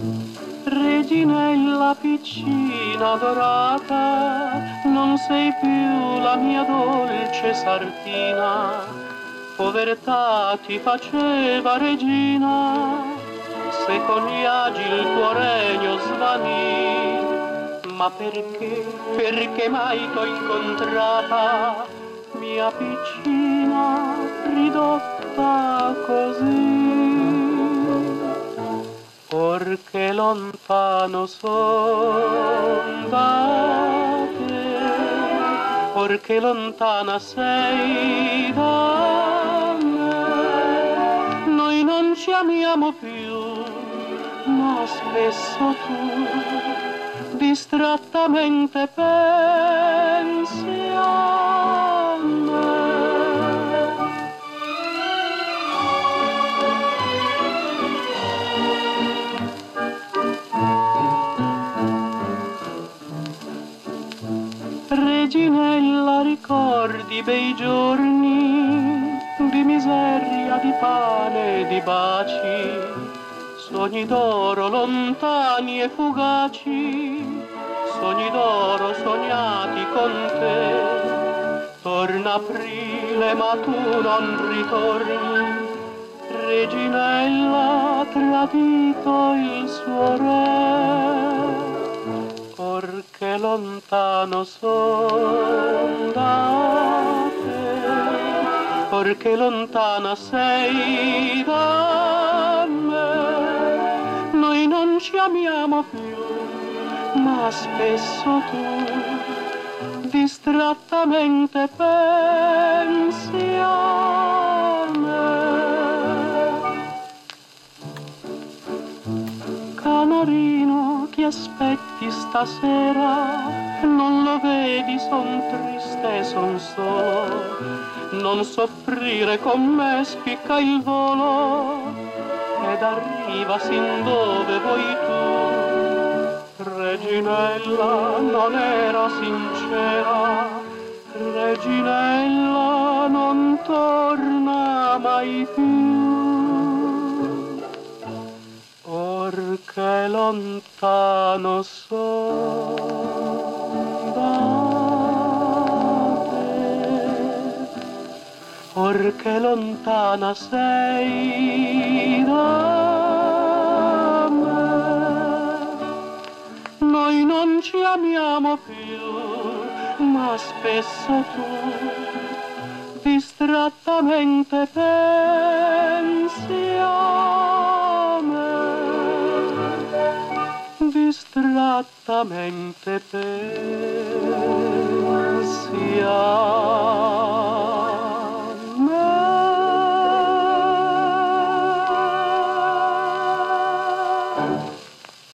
Reginella piccina dorata, non sei più la mia dolce sardina, povertà ti faceva regina, se con gli agi il tuo regno svanì. Ma perché mai t'ho incontrata, mia piccina ridotta così? Perché lontano son da te, perché lontana sei da me. Noi non ci amiamo più, ma spesso tu distrattamente pensi a me. Reginella, ricordi bei giorni di miseria, di pane e di baci, sogni d'oro lontani e fugaci, sogni d'oro sognati con te. Torna aprile ma tu non ritorni, Reginella ha tradito il suo re. Perché lontano son da te, perché lontana sei da me. Noi non ci amiamo più, ma spesso tu distrattamente pensi a me. Canarino, chi aspetti stasera? Non lo vedi, son triste e son solo. Non soffrire con me, spicca il volo ed arriva sin dove vuoi tu. Reginella non era sincera, Reginella non torna mai più. Perché lontano son da te, perché lontana sei da me. Noi non ci amiamo più, ma spesso tu distrattamente pensi a me. Distrattamente pensi a